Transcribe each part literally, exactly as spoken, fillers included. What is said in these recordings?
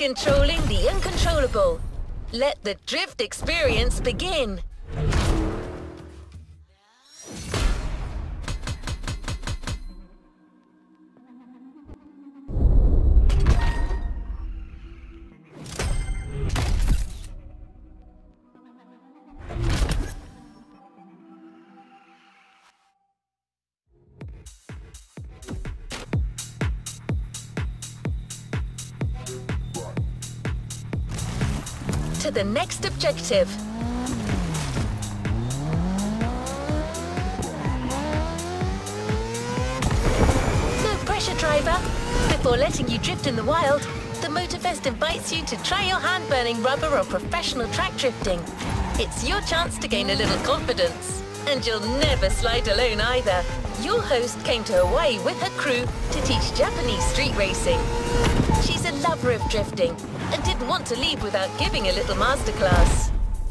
Controlling the uncontrollable. Let the drift experience begin. To the next objective. No pressure, driver. Before letting you drift in the wild, the Motorfest invites you to try your hand-burning rubber or professional track drifting. It's your chance to gain a little confidence. And you'll never slide alone either. Your host came to Hawaii with her crew to teach Japanese street racing. She's a lover of drifting and didn't want to leave without giving a little masterclass.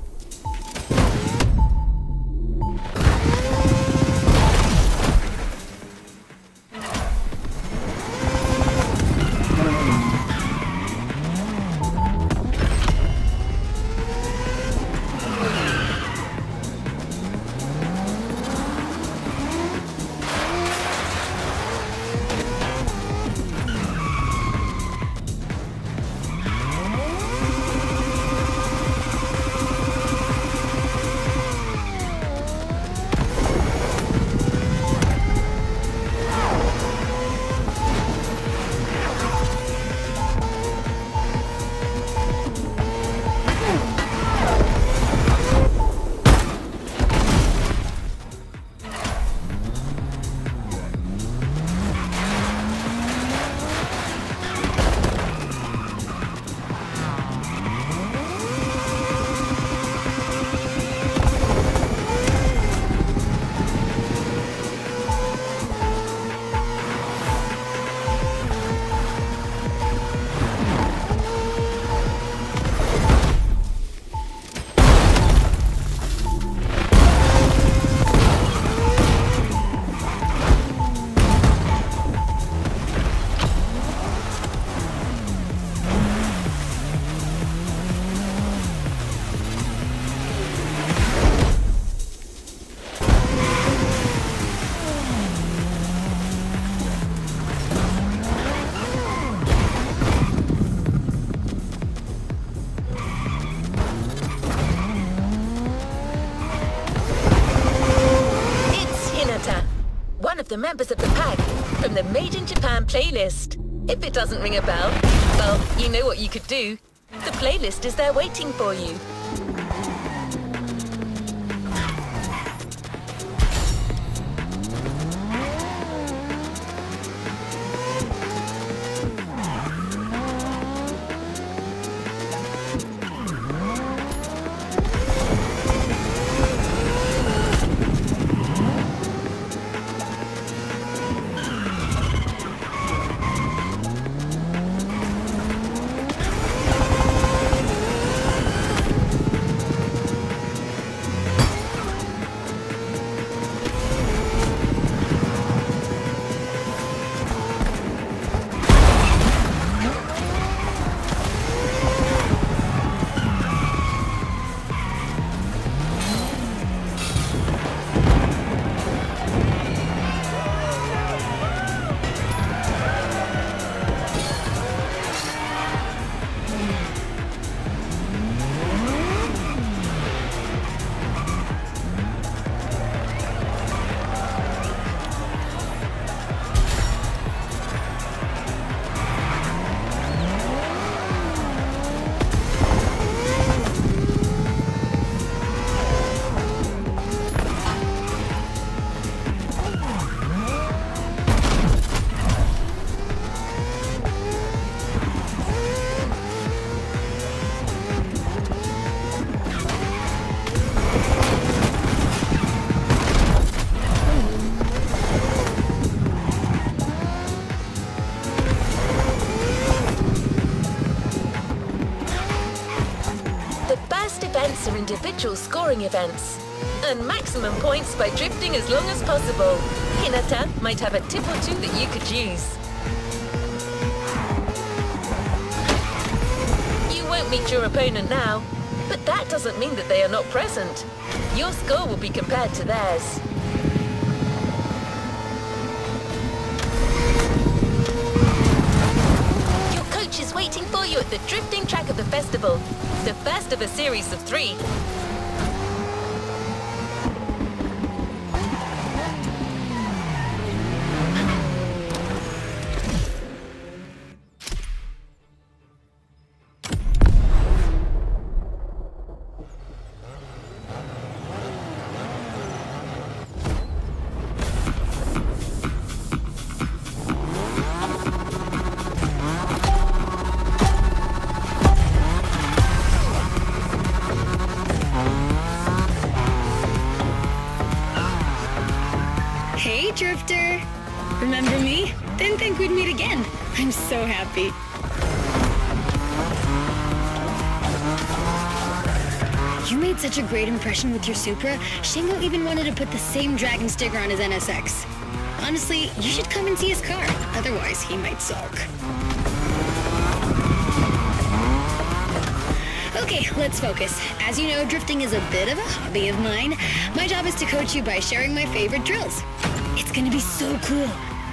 The members of the pack from the Made in Japan playlist. If it doesn't ring a bell, well, you know what you could do. The playlist is there waiting for you. Are individual scoring events. Earn maximum points by drifting as long as possible. Hinata might have a tip or two that you could use. can't meet your opponent now, but that doesn't mean that they are not present. Your score will be compared to theirs. Your coach is waiting for you at the drifting track of the festival, the first of a series of three. Hey, Drifter! Remember me? Didn't think we'd meet again. I'm so happy. You made such a great impression with your Supra, Shingo even wanted to put the same Dragon sticker on his N S X. Honestly, you should come and see his car, otherwise he might sulk. Okay, let's focus. As you know, drifting is a bit of a hobby of mine. My job is to coach you by sharing my favorite drills. It's gonna be so cool.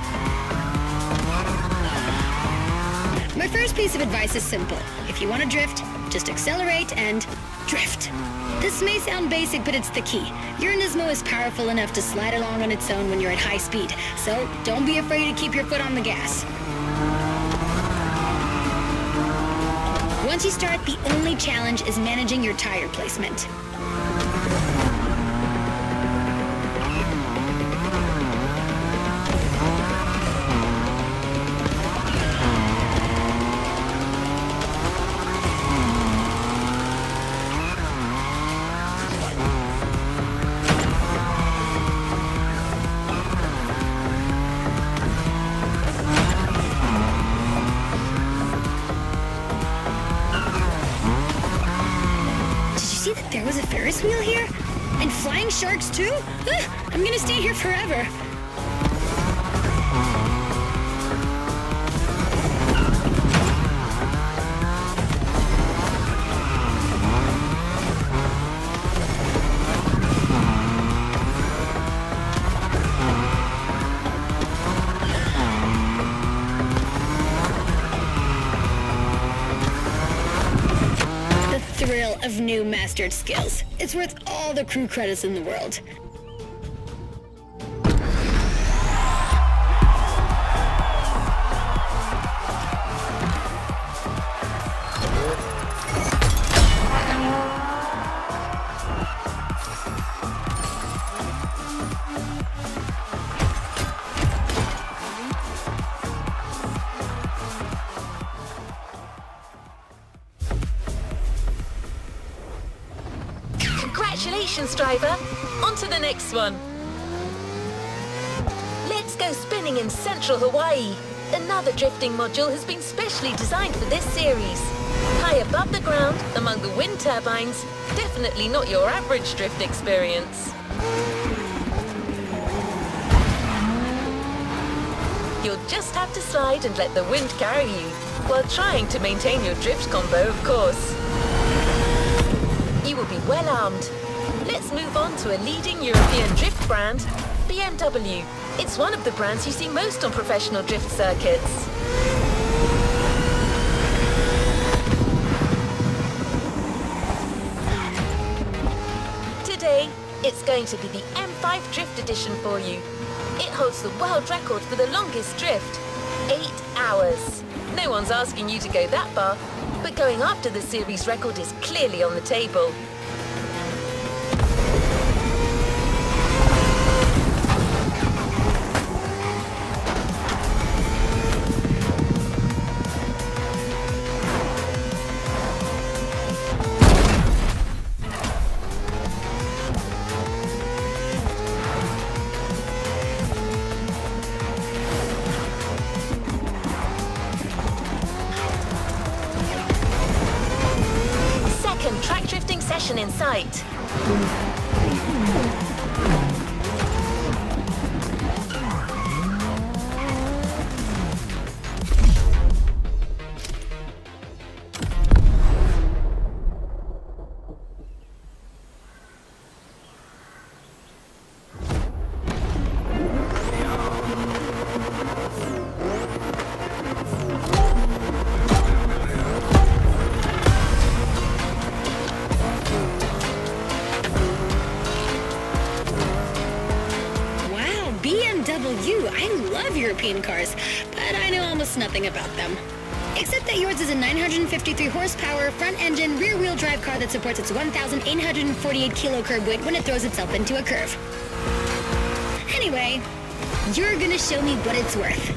My first piece of advice is simple. If you want to drift, just accelerate and drift. This may sound basic, but it's the key. Your Nismo is powerful enough to slide along on its own when you're at high speed, so don't be afraid to keep your foot on the gas. Once you start, the only challenge is managing your tire placement. See that there was a Ferris wheel here? And flying sharks too? Ah, I'm gonna stay here forever. Thrill of new mastered skills. It's worth all the crew credits in the world. Congratulations, driver! On to the next one. Let's go spinning in central Hawaii. Another drifting module has been specially designed for this series. High above the ground, among the wind turbines, definitely not your average drift experience. You'll just have to slide and let the wind carry you, while trying to maintain your drift combo, of course. You will be well armed. Let's move on to a leading European drift brand, B M W. It's one of the brands you see most on professional drift circuits. Today, it's going to be the M five Drift Edition for you. It holds the world record for the longest drift, eight hours. No one's asking you to go that far, but going after the series record is clearly on the table. Track drifting session in sight. love European cars, but I know almost nothing about them. Except that yours is a nine hundred fifty-three horsepower, front-engine, rear-wheel drive car that supports its one thousand eight hundred forty-eight kilo curb weight when it throws itself into a curve. Anyway, you're gonna show me what it's worth.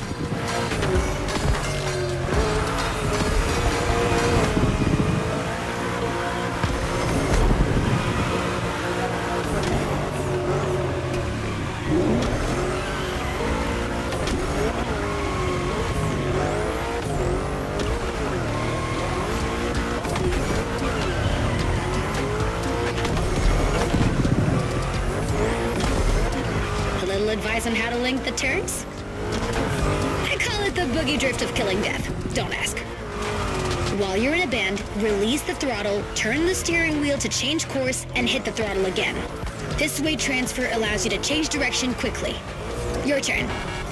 Advice on how to link the turns? I call it the boogie drift of killing death. Don't ask. While you're in a bend, release the throttle, turn the steering wheel to change course, and hit the throttle again. This weight transfer allows you to change direction quickly. Your turn.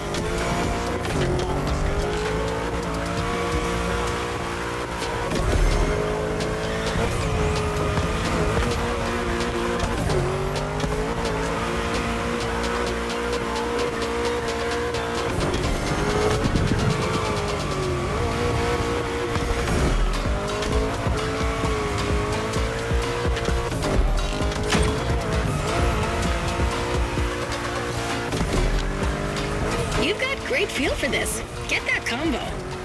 You've got great feel for this. Get that combo.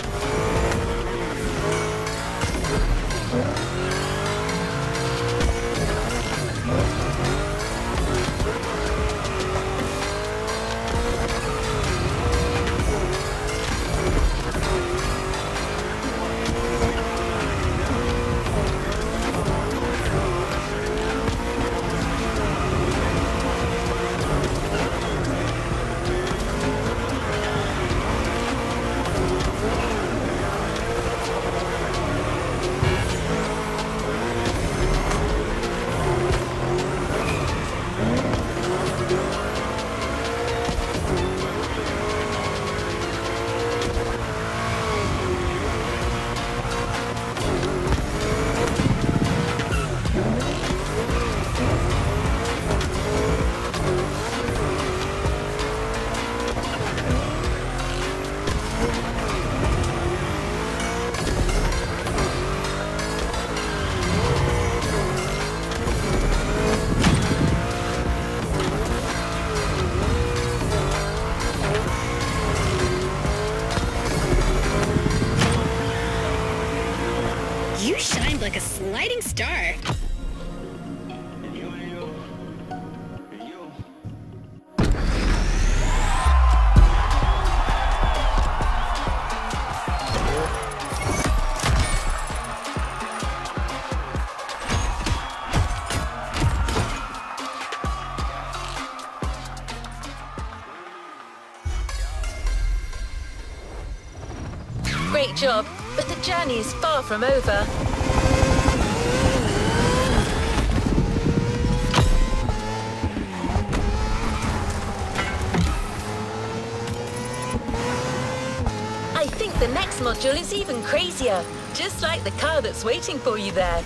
You shined like a sliding star. Great job, but the journey is far from over. I think the next module is even crazier, just like the car that's waiting for you there.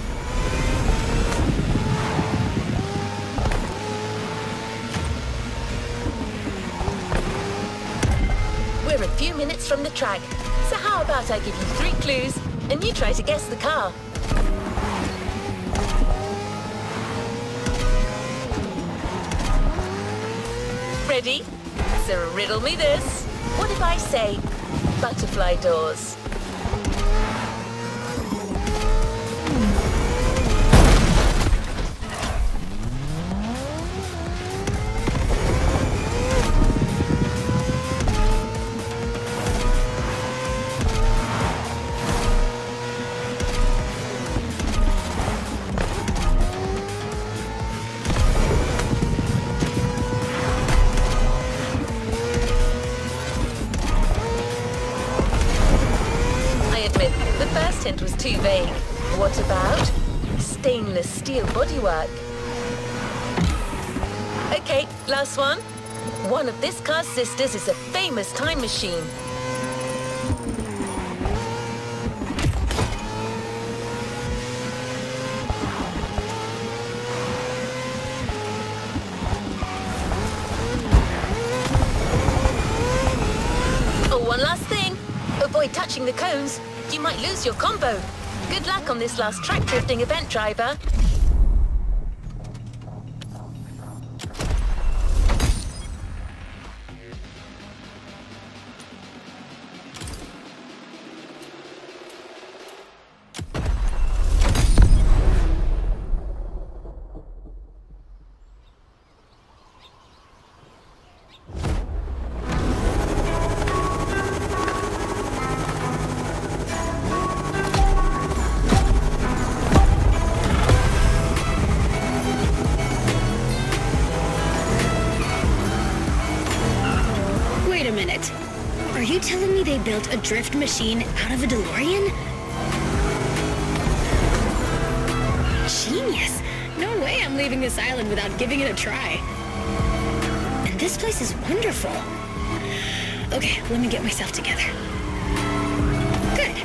We're a few minutes from the track, so how about I give you three clues and you try to guess the car? Ready? So riddle me this. What if I say butterfly doors? Hint was too vague. What about stainless steel bodywork? Okay, last one. One of this car's sisters is a famous time machine. touching the cones, you might lose your combo. Good luck on this last track drifting event, driver. Are you telling me they built a drift machine out of a DeLorean? Genius! No way I'm leaving this island without giving it a try. And this place is wonderful. Okay, let me get myself together. Good.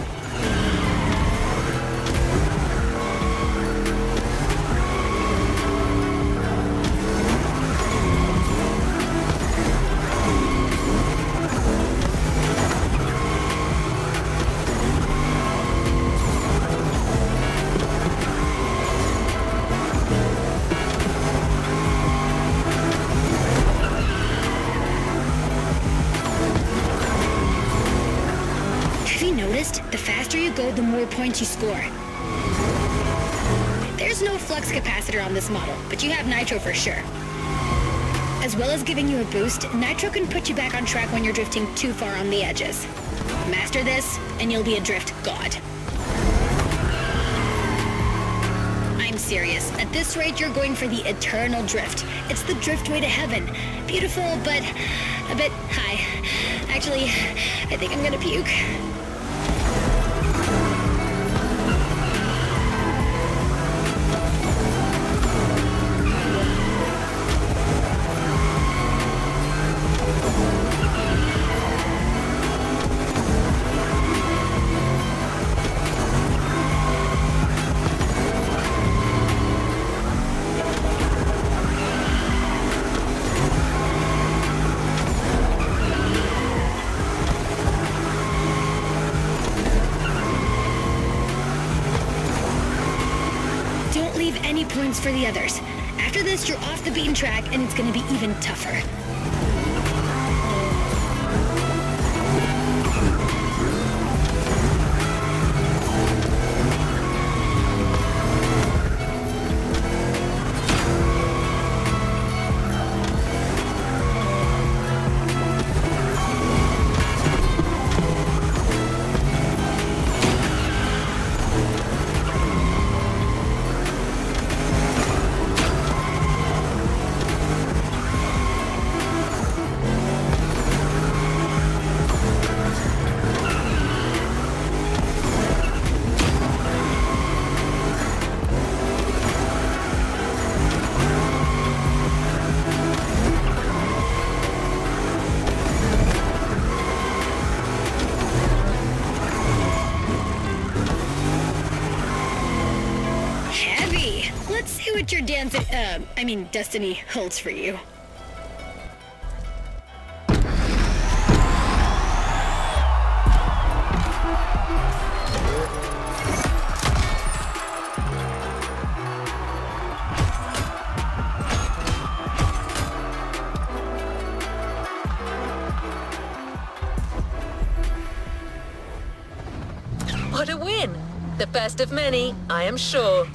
The faster you go, the more points you score. There's no flux capacitor on this model, but you have nitro for sure. As well as giving you a boost, nitro can put you back on track when you're drifting too far on the edges. Master this, and you'll be a drift god. I'm serious. At this rate, you're going for the eternal drift. It's the drift way to heaven. Beautiful, but a bit high. Actually, I think I'm gonna puke. Any points for the others. After this, you're off the beaten track, and it's gonna be even tougher. Let's see what your dance, uh, I mean, destiny holds for you. What a win! The first of many, I am sure.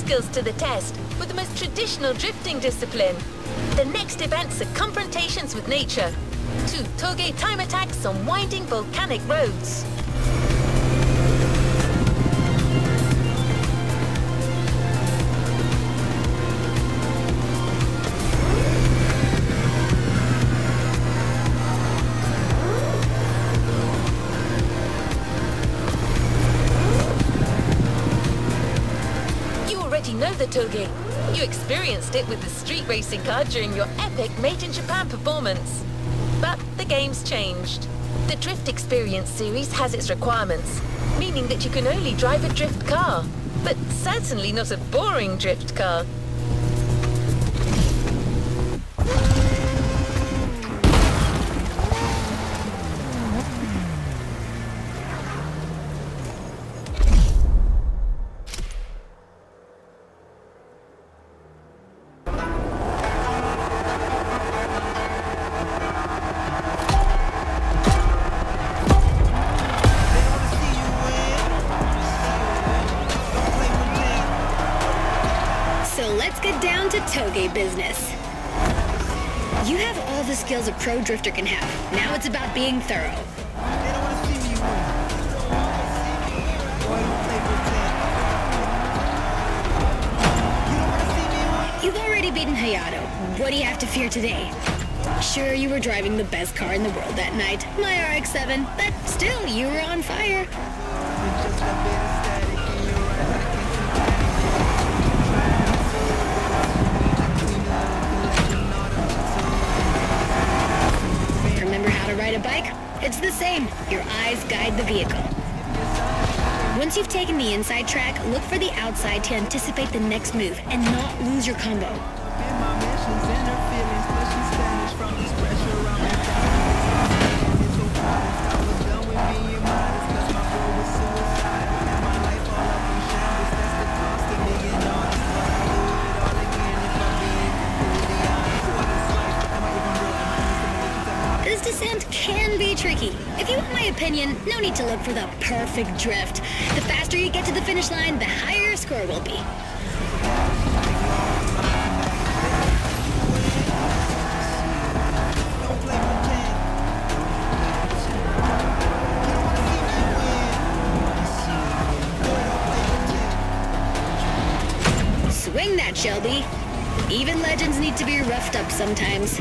skills to the test with the most traditional drifting discipline. The next events are confrontations with nature. Two Touge time attacks on winding volcanic roads. Know the Touge. You experienced it with the street racing car during your epic Made in Japan performance. But the game's changed. The Drift Experience series has its requirements, meaning that you can only drive a drift car, but certainly not a boring drift car. Touge business. You have all the skills a pro drifter can have. Now it's about being thorough. You've already beaten Hayato. What do you have to fear today? Sure, you were driving the best car in the world that night, my R X seven, but still, you were on fire. Ride a bike? It's the same. Your eyes guide the vehicle. Once you've taken the inside track, look for the outside to anticipate the next move and not lose your combo. Descent can be tricky. If you want my opinion, no need to look for the perfect drift. The faster you get to the finish line, the higher your score will be. Swing that, Shelby. Even legends need to be roughed up sometimes.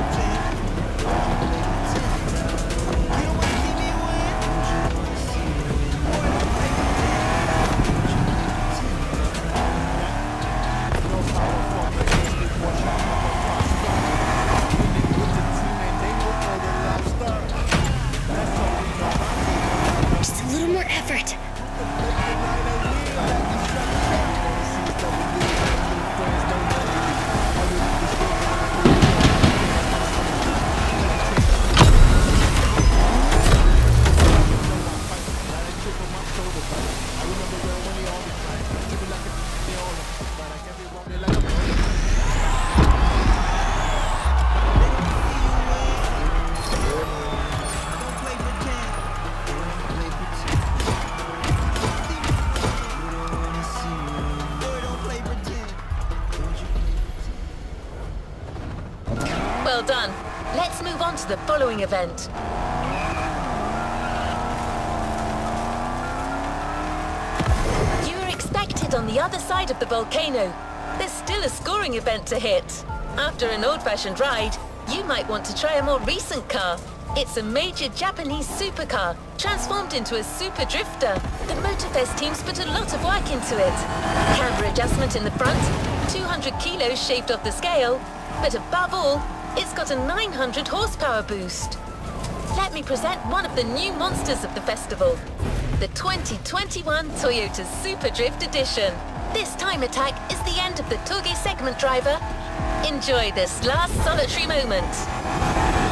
Well done. Let's move on to the following event. You are expected on the other side of the volcano. There's still a scoring event to hit. After an old-fashioned ride, you might want to try a more recent car. It's a major Japanese supercar, transformed into a super drifter. The Motorfest teams put a lot of work into it. Camber adjustment in the front, two hundred kilos shaved off the scale, but above all, it's got a nine hundred horsepower boost. Let me present one of the new monsters of the festival, the twenty twenty-one Toyota Super Drift Edition. This time attack is the end of the Touge segment driver. Enjoy this last solitary moment.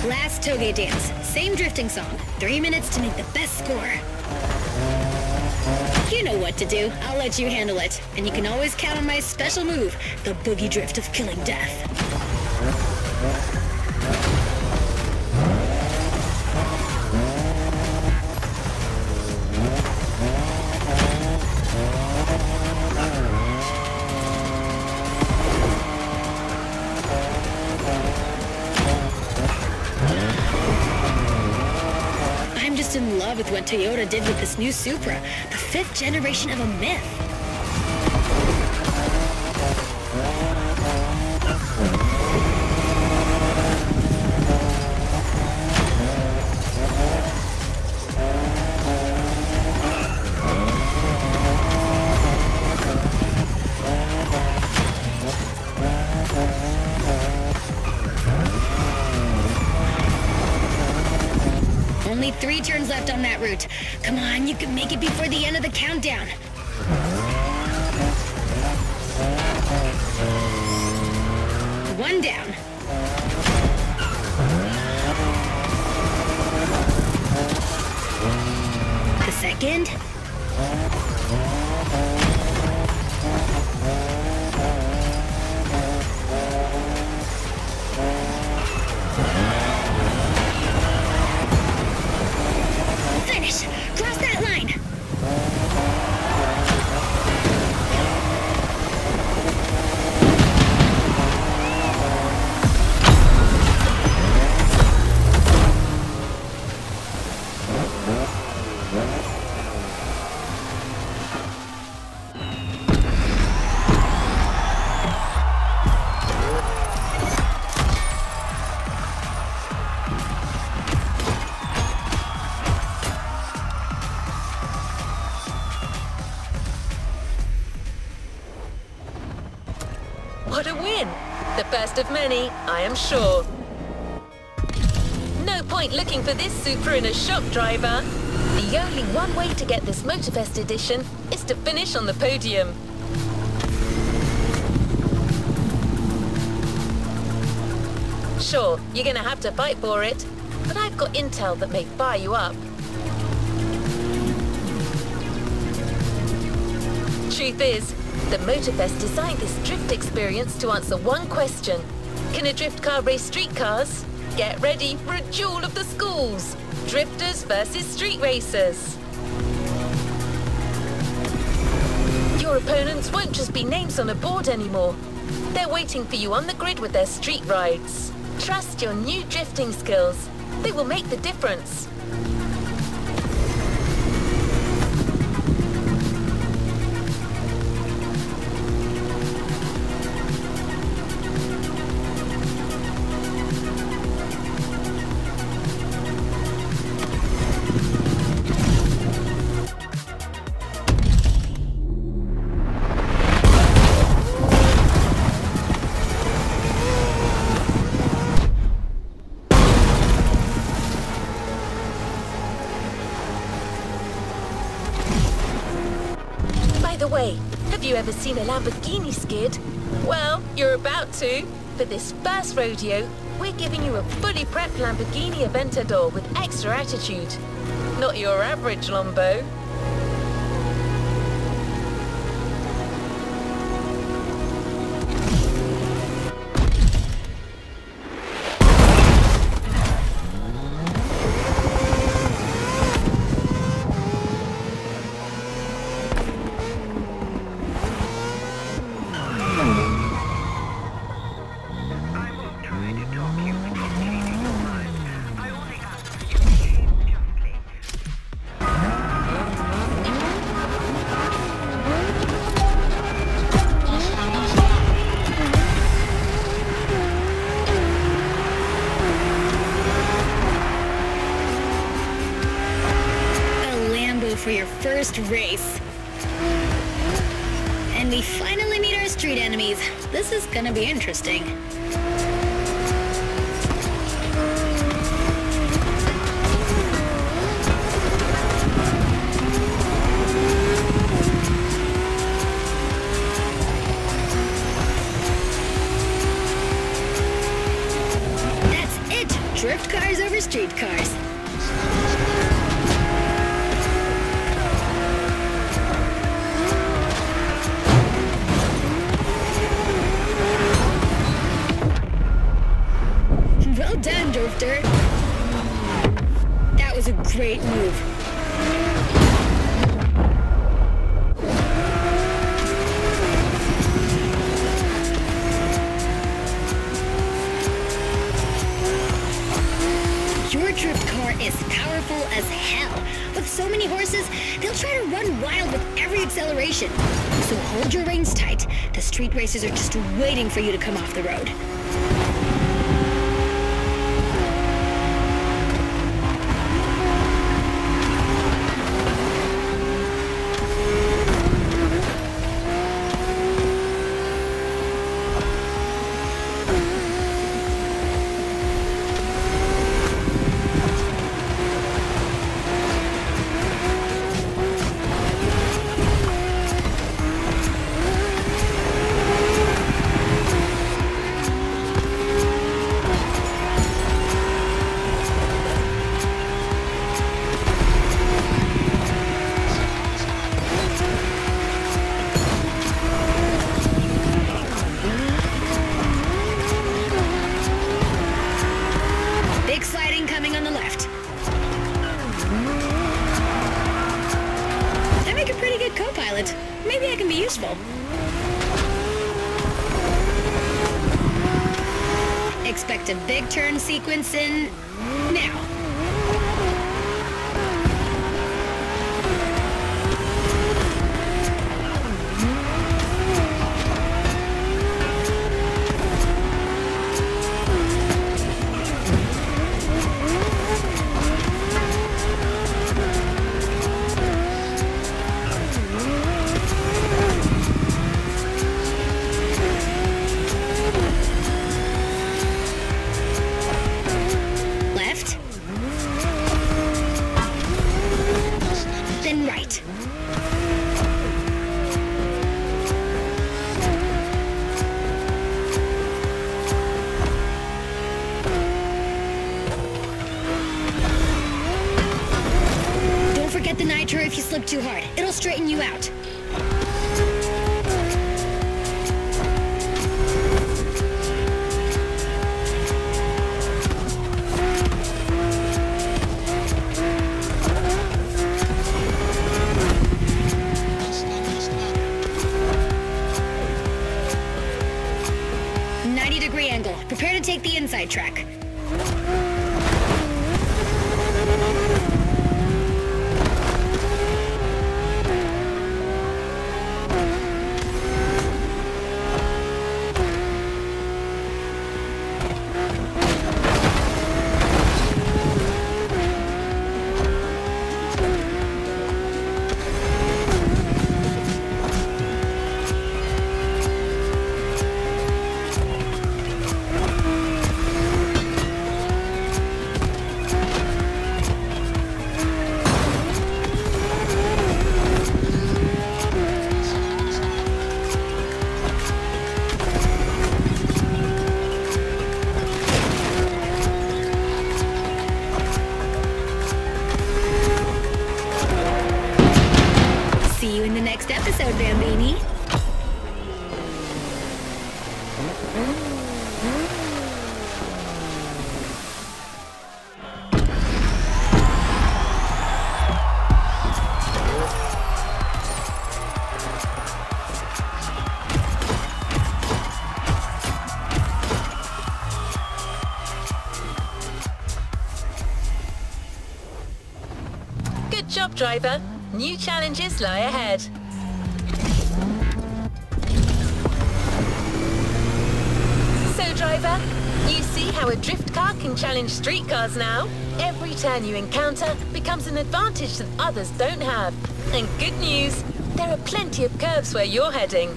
Last Toge dance. Same drifting song. Three minutes to make the best score. You know what to do. I'll let you handle it. And you can always count on my special move, the Boogie Drift of Killing Death. I'm just in love with what Toyota did with this new Supra, the fifth generation of a myth. Only three turns left on that route. Come on, you can make it before the end of the countdown. One down. The second. Finish! Cross that line! What a win! The first of many, I am sure. No point looking for this Supra in a shop, driver. The only one way to get this Motorfest edition is to finish on the podium. Sure, you're gonna have to fight for it, but I've got intel that may fire you up. Truth is, the Motorfest designed this drift experience to answer one question. Can a drift car race street cars? Get ready for a duel of the schools. Drifters versus street racers. Your opponents won't just be names on a board anymore. They're waiting for you on the grid with their street rides. Trust your new drifting skills. They will make the difference. By the way, have you ever seen a Lamborghini skid? Well, you're about to. For this first rodeo, we're giving you a fully prepped Lamborghini Aventador with extra attitude. Not your average Lambo. For your first race. And we finally meet our street enemies. This is gonna be interesting. That's it! Drift cars over street cars. Well done, Drifter. That was a great move. Your drift car is powerful as hell. With so many horses, they'll try to run wild with every acceleration. So hold your reins tight. The street racers are just waiting for you to come off the road. Maybe I can be useful. Expect a big turn sequence in now. Get the nitro if you slip too hard. It'll straighten you out. ninety degree angle. Prepare to take the inside track. See you in the next episode, Bambini. Good job, driver. New challenges lie ahead. So, driver, you see how a drift car can challenge street cars now? Every turn you encounter becomes an advantage that others don't have. And good news, there are plenty of curves where you're heading.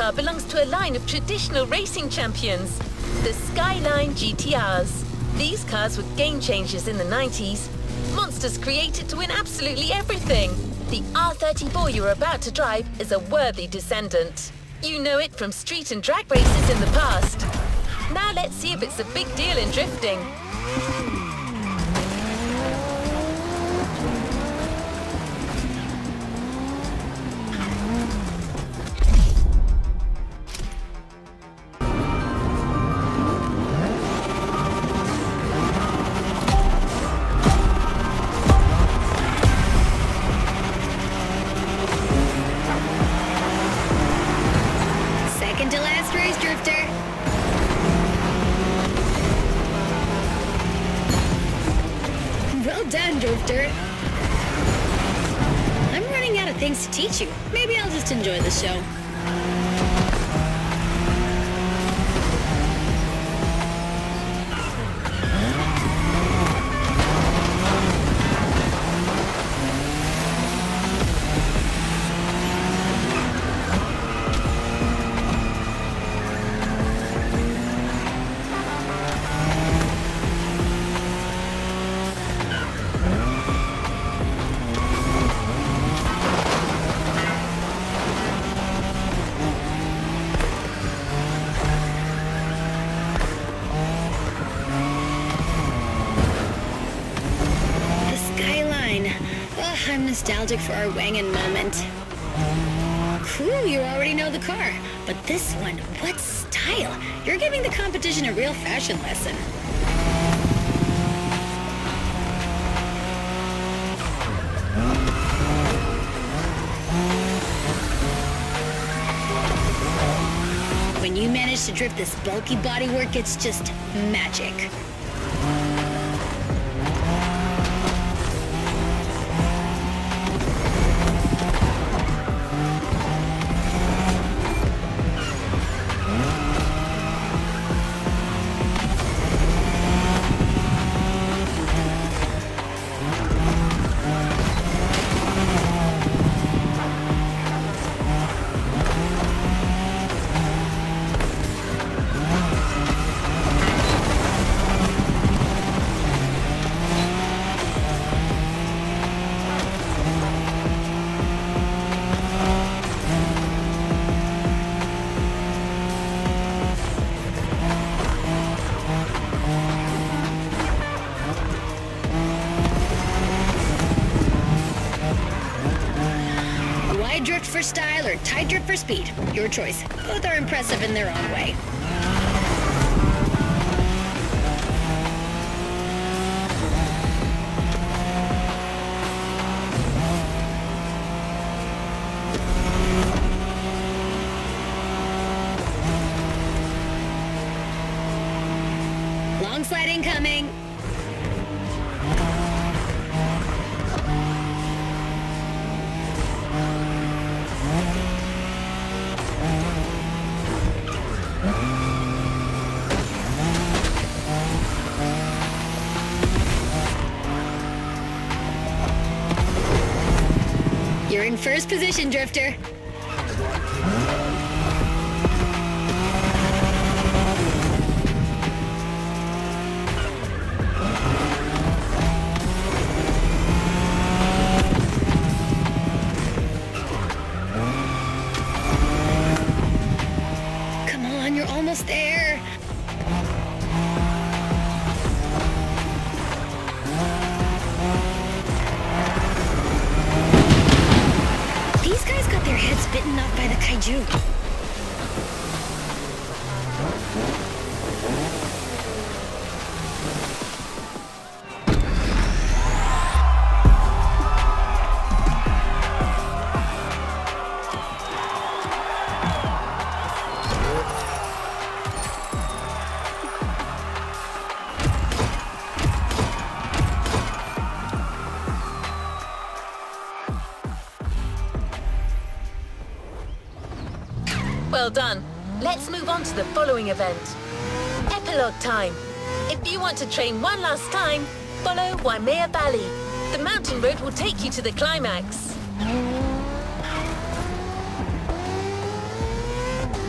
car belongs to a line of traditional racing champions, the Skyline G T Rs. These cars were game changers in the nineties. Monsters created to win absolutely everything. The R thirty-four you're about to drive is a worthy descendant. You know it from street and drag races in the past. Now let's see if it's a big deal in drifting. Second to last race, Drifter. Well done, Drifter. I'm running out of things to teach you. Maybe I'll just enjoy the show. I'm nostalgic for our Wangan moment. Cool, you already know the car. But this one, what style? You're giving the competition a real fashion lesson. When you manage to drift this bulky bodywork, it's just magic. Drift for style or tight drift for speed. Your choice. Both are impressive in their own way. Long slide incoming. You're in first position, Drifter. Come on, you're almost there. These guys got their heads bitten off by the kaiju. Well done. Let's move on to the following event. Epilogue time. If you want to train one last time, follow Waimea Valley. The mountain road will take you to the climax.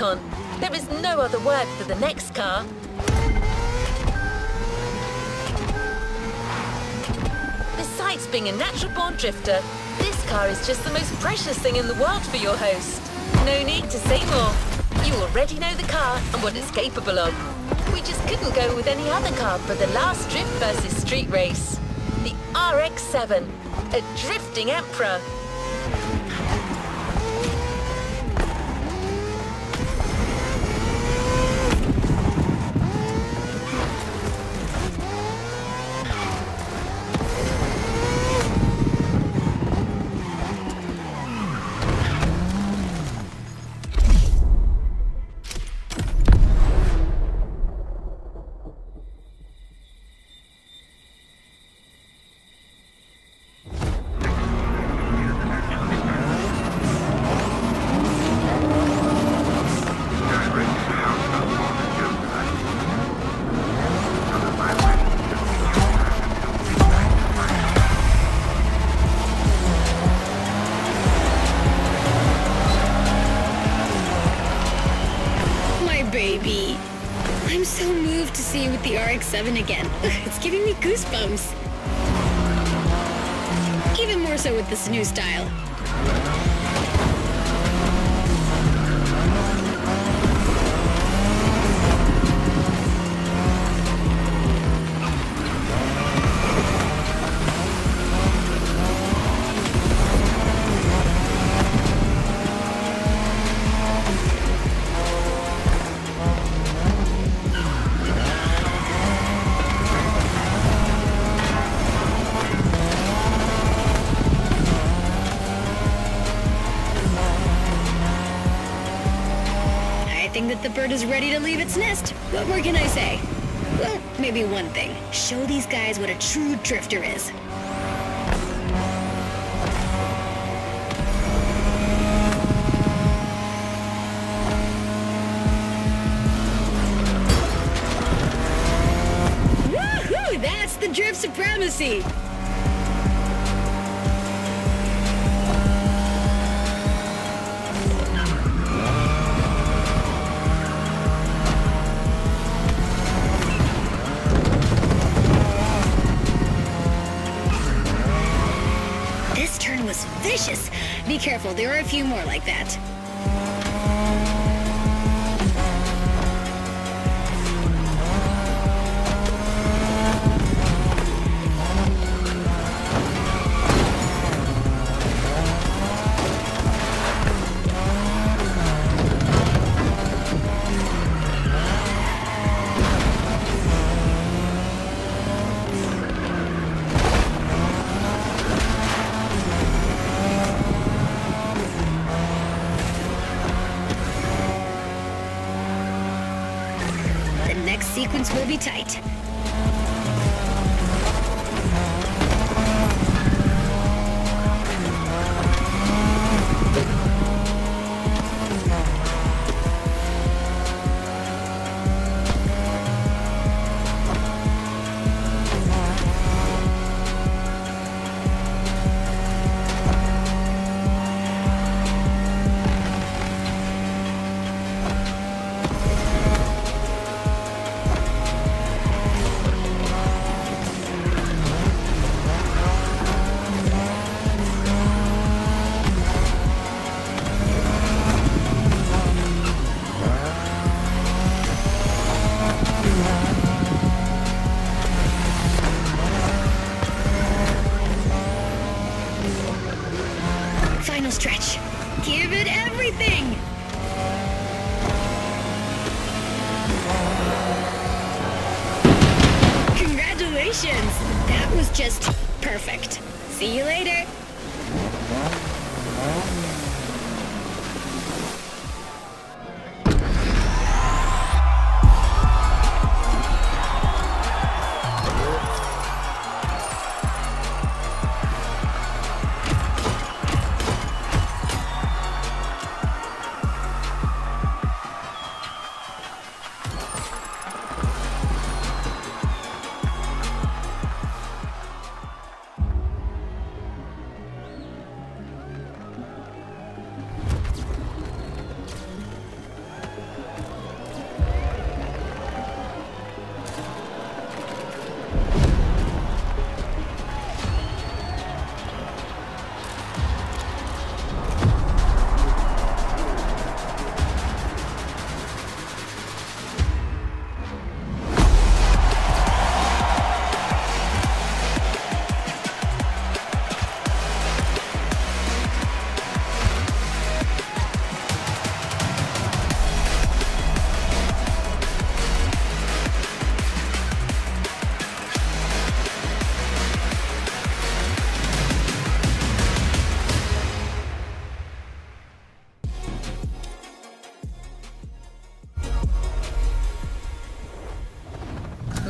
icon. There is no other word for the next car. Besides being a natural-born drifter, this car is just the most precious thing in the world for your host. No need to say more. You already know the car and what it's capable of. We just couldn't go with any other car for the last Drift versus Street race. The R X seven, a drifting emperor. Baby. I'm so moved to see you with the R X seven again. It's giving me goosebumps. Even more so with this new style. I think that the bird is ready to leave its nest. What more can I say? Well, maybe one thing. Show these guys what a true drifter is. Woohoo! That's the drift supremacy! Was vicious. Be careful, there are a few more like that. Next sequence will be tight. Final stretch. Give it everything! Congratulations! That was just perfect. See you later.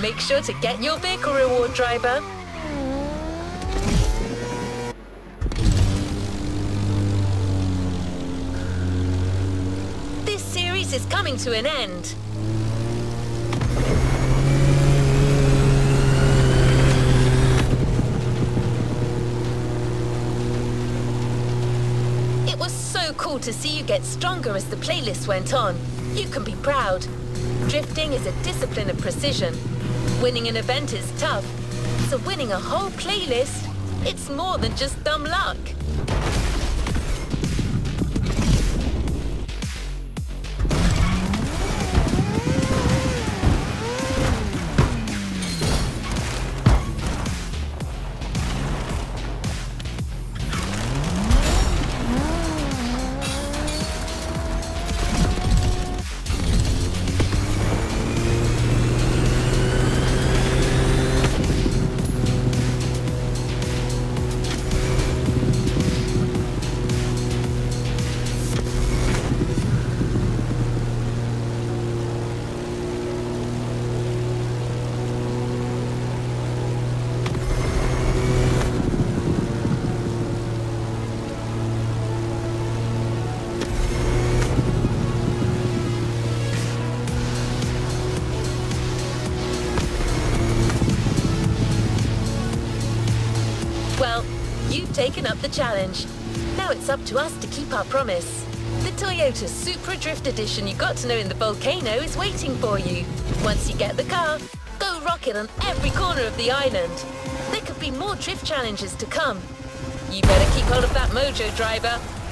make sure to get your vehicle reward, driver. This series is coming to an end. It was so cool to see you get stronger as the playlist went on. You can be proud. Drifting is a discipline of precision. Winning an event is tough. So winning a whole playlist, it's more than just dumb luck. Well, you've taken up the challenge. Now it's up to us to keep our promise. The Toyota Supra Drift Edition you got to know in the volcano is waiting for you. Once you get the car, go rock it on every corner of the island. There could be more drift challenges to come. You better keep hold of that mojo, driver.